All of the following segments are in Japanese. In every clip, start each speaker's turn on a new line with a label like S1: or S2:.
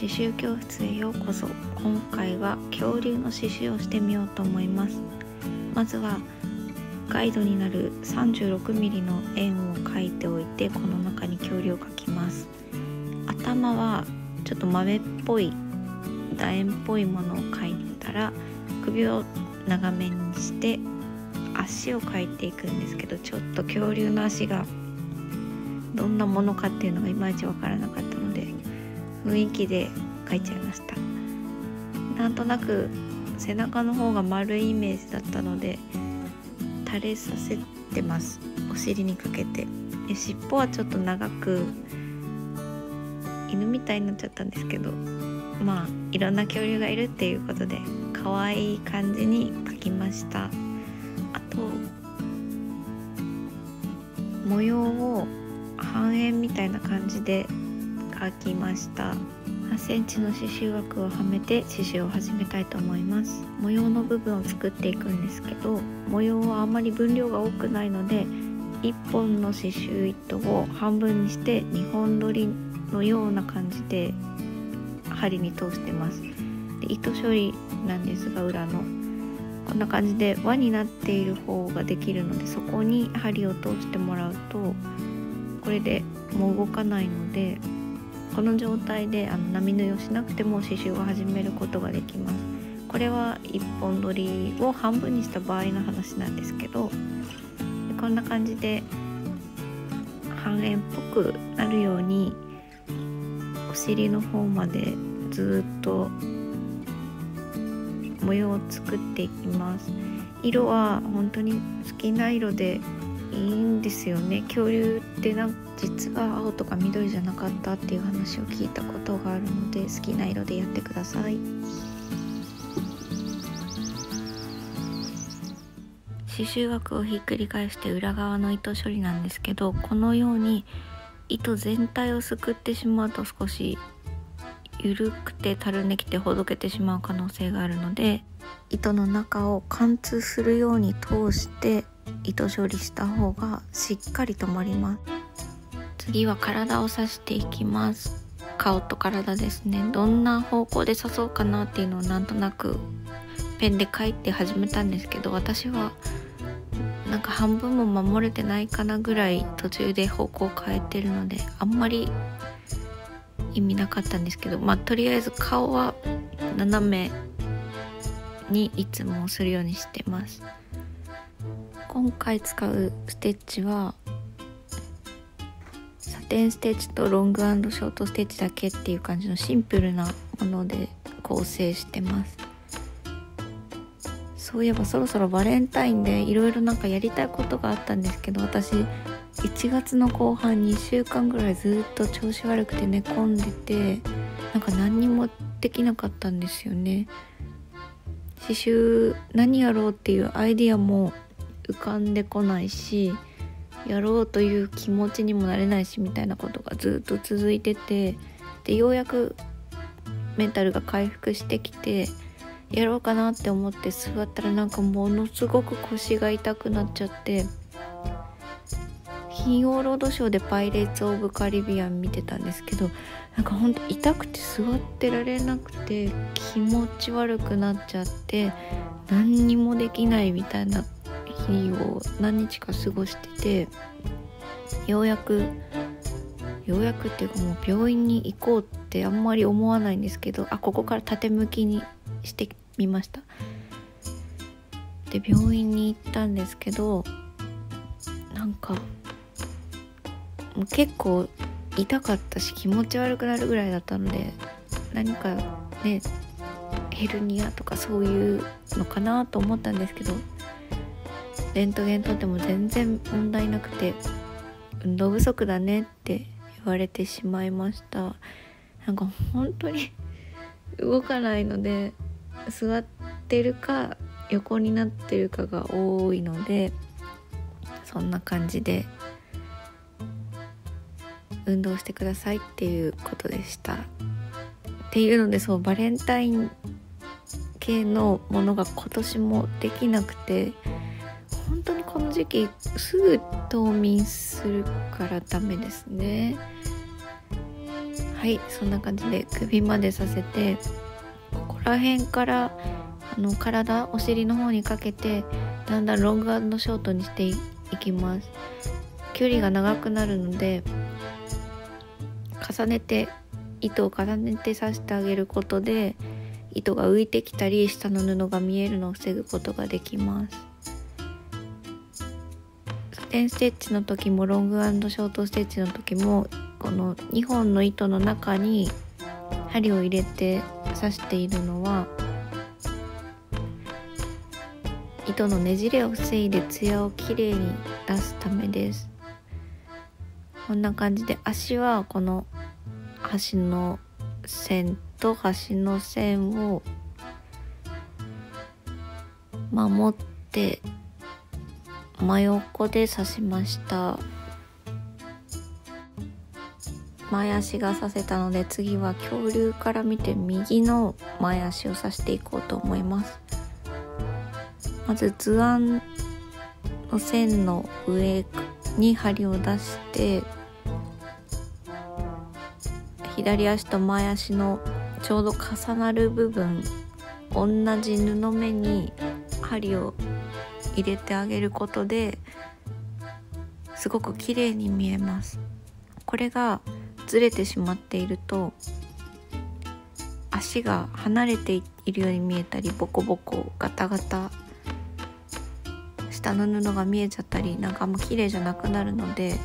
S1: 刺繍教室へようこそ。今回は恐竜の刺繍をしてみようと思います。まずはガイドになる 36mm の円を描いておいて、この中に恐竜を描きます。頭はちょっと豆っぽい楕円っぽいものを描いたら、首を長めにして足を描いていくんですけど、ちょっと恐竜の足がどんなものかっていうのがいまいちわからなかったので、雰囲気で描いちゃいました。なんとなく背中の方が丸いイメージだったので垂れさせてます。お尻にかけて。で、尻尾はちょっと長く犬みたいになっちゃったんですけど、まあいろんな恐竜がいるっていうことで可愛い感じに描きました。あと模様を半円みたいな感じで描きました。8センチの刺繍枠をはめて刺繍を始めたいと思います。模様の部分を作っていくんですけど、模様はあまり分量が多くないので、1本の刺繍糸を半分にして2本取りのような感じで針に通してます。で、糸処理なんですが、裏のこんな感じで輪になっている方ができるので、そこに針を通してもらうとこれでもう動かないので、この状態で波縫いをしなくても刺繍を始めることができます。これは1本取りを半分にした場合の話なんですけど、こんな感じで半円っぽくなるようにお尻の方までずっと模様を作っていきます。色は本当に好きな色でいいんですよね。恐竜って実は青とか緑じゃなかったっていう話を聞いたことがあるので、好きな色でやってください。刺繍枠をひっくり返して裏側の糸処理なんですけど、このように糸全体をすくってしまうと少し緩くてたるんできてほどけてしまう可能性があるので、糸の中を貫通するように通して糸処理した方がしっかり止まります。次は体を刺していきます。顔と体ですね。どんな方向で刺そうかなっていうのをなんとなくペンで描いて始めたんですけど、私は半分も守れてないかなぐらい途中で方向を変えてるので、あんまり意味なかったんですけど、とりあえず顔は斜めにいつもするようにしてます。今回使うステッチはサテンステッチとロング&ショートステッチだけっていう感じのシンプルなもので構成してます。そういえばそろそろバレンタインでいろいろやりたいことがあったんですけど、私1月の後半2週間ぐらいずっと調子悪くて寝込んでて、何にもできなかったんですよね。刺繍何やろうっていうアイディアも浮かんでこないし、やろうという気持ちにもなれないしみたいなことがずっと続いてて、でようやくメンタルが回復してきてやろうかなって思って座ったらものすごく腰が痛くなっちゃって、金曜ロードショーでパイレーツ・オブ・カリビアン見てたんですけど、ほんと痛くて座ってられなくて気持ち悪くなっちゃって、何にもできないみたいな日を何日か過ごしてて、ようやくっていうか、もう病院に行こうってあんまり思わないんですけど、ここから縦向きにしてみました。で病院に行ったんですけど、もう結構痛かったし気持ち悪くなるぐらいだったので、何かねヘルニアとかそういうのかなと思ったんですけど、レントゲン撮っても全然問題なくて、運動不足だねって言われてしまいました。本当に動かないので、座ってるか横になってるかが多いので、そんな感じで運動してくださいっていうことでした。っていうので、バレンタイン系のものが今年もできなくて、本当にこの時期すぐ冬眠するからダメですね。 はい、そんな感じで首までさせて、ここら辺から体、お尻の方にかけてだんだんロング&ショートにしていきます。距離が長くなるので糸を重ねて刺してあげることで糸が浮いてきたり下の布が見えるのを防ぐことができます。サテンステッチの時もロング&ショートステッチの時もこの2本の糸の中に針を入れて刺しているのは糸のねじれを防いでツヤをきれいに出すためです。こんな感じで足はこの端の線と端の線を守って真横で刺しました。前足が刺せたので次は恐竜から見て右の前足を刺していこうと思います。まず図案の線の上に針を出して左足と前足のちょうど重なる部分、同じ布目に針を入れてあげることですごく綺麗に見えます。これがずれてしまっていると足が離れているように見えたり、ボコボコガタガタ下の布が見えちゃったり、なんかあんま綺麗じゃなくなるので、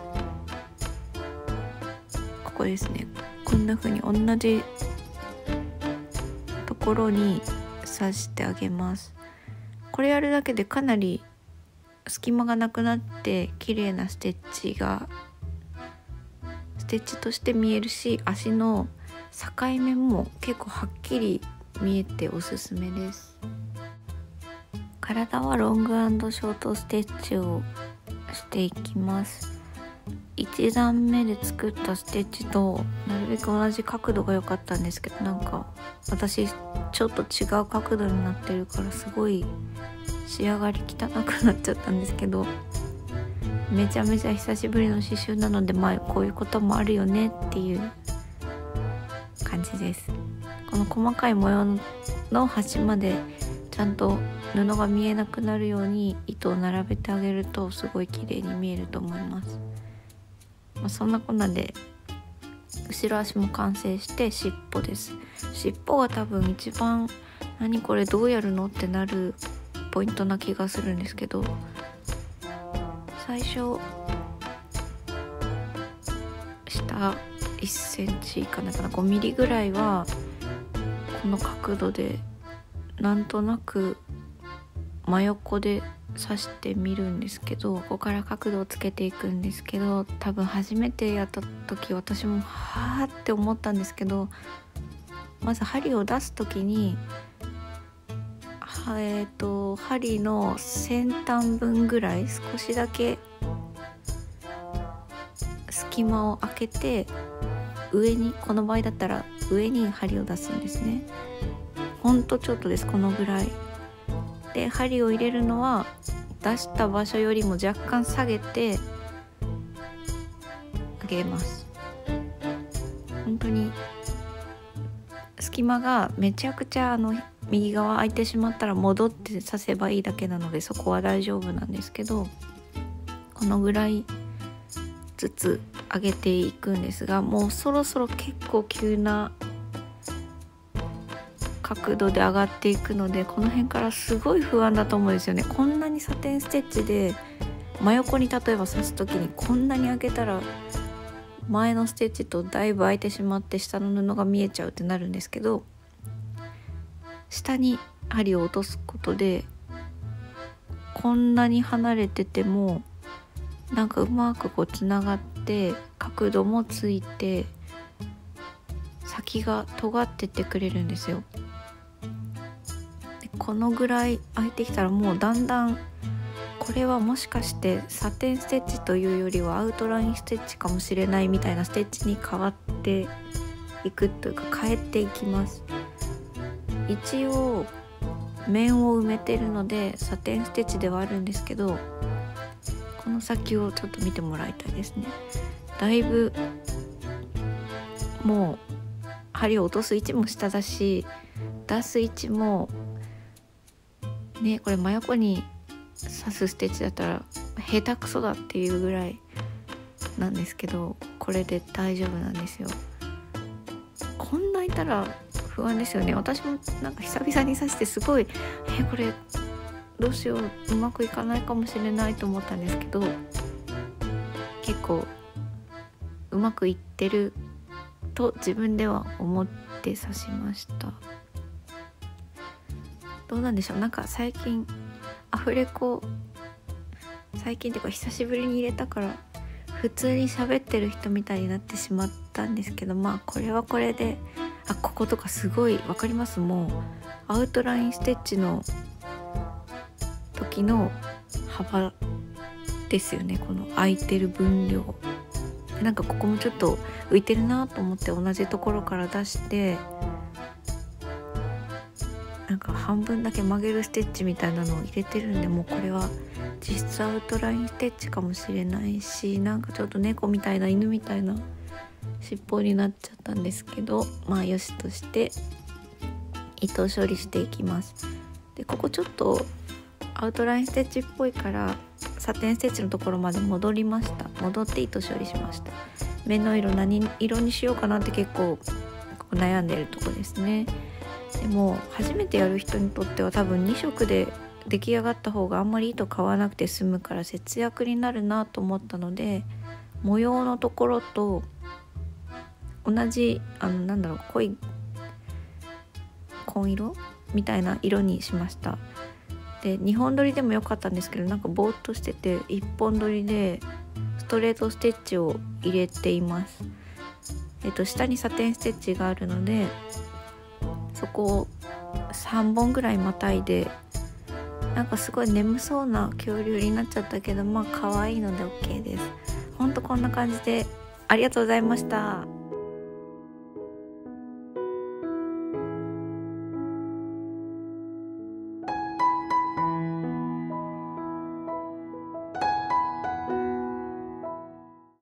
S1: ここですね、こんな風に同じところに刺してあげます。これやるだけでかなり隙間がなくなって綺麗なステッチとして見えるし、足の境目も結構はっきり見えておすすめです。体はロング&ショートステッチをしていきます。1段目で作ったステッチとなるべく同じ角度が良かったんですけど、なんか私ちょっと違う角度になってるからすごい仕上がり汚くなっちゃったんですけど、めちゃめちゃ久しぶりの刺繍なので、こういうこともあるよねっていう感じです。この細かい模様の端までちゃんと布が見えなくなるように糸を並べてあげるとすごい綺麗に見えると思います。そんなこんなで後ろ足も完成して尻尾です。尻尾が多分一番何これどうやるのってなるポイントな気がするんですけど、最初下1センチいかないかな、5ミリぐらいはこの角度でなんとなく真横で刺してみるんですけど、ここから角度をつけていくんですけど、多分初めてやった時私もはーって思ったんですけど、まず針を出す時に針の先端分ぐらい少しだけ隙間を空けて上に、この場合だったら上に針を出すんですね。ほんとちょっとです、このぐらいで針を入れるのは出した場所よりも若干下げてあげます。本当に隙間がめちゃくちゃ右側空いてしまったら戻って刺せばいいだけなので、そこは大丈夫なんですけど、このぐらいずつ上げていくんですが、もうそろそろ結構急な角度で上がっていくので、この辺からすごい不安だと思うんですよね。こんなにサテンステッチで真横に例えば刺す時にこんなに上げたら前のステッチとだいぶ空いてしまって下の布が見えちゃうってなるんですけど、下に針を落とすことでこんなに離れててもなんかうまくこうつながって角度もついて先が尖ってってくれるんですよ。でこのぐらい空いてきたらもうだんだんこれはもしかしてサテンステッチというよりはアウトラインステッチかもしれないみたいなステッチに変わっていくというか変えていきます。一応面を埋めてるのでサテンステッチではあるんですけど、この先をちょっと見てもらいたいですね。だいぶもう針を落とす位置も下だし、出す位置もね、これ真横に刺すステッチだったら下手くそだっていうぐらいなんですけど、これで大丈夫なんですよ。こんないたら不安ですよね。私もなんか久々に刺してすごいこれどうしよう、うまくいかないかもしれないと思ったんですけど、結構うまくいってると自分では思って刺しました。どうなんでしょう、なんか最近アフレコ、最近っていうか久しぶりに入れたから普通に喋ってる人みたいになってしまったんですけど、まあこれはこれで、こことかすごいわかります。もうアウトラインステッチの時の幅ですよね、この空いてる分量。なんかここもちょっと浮いてるなと思って同じところから出して、なんか半分だけ曲げるステッチみたいなのを入れてるんで、もうこれは実質アウトラインステッチかもしれないし、なんかちょっと猫みたいな犬みたいな尻尾になっちゃったんですけど、まあよしとして糸処理していきます。でここちょっとアウトラインステッチっぽいからサテンステッチのところまで戻って糸処理しました。目の色何色にしようかなって結構悩んでるとこですね。でも初めてやる人にとっては多分2色で出来上がった方があんまり糸買わなくて済むから節約になるなと思ったので、模様のところと同じ濃い紺色みたいな色にしました。で2本取りでもよかったんですけど、なんかぼーっとしてて1本取りでストレートステッチを入れています。下にサテンステッチがあるのでそこを3本ぐらいまたいで、なんかすごい眠そうな恐竜になっちゃったけど、まあ可愛いので OK です。ほんとこんな感じでありがとうございました。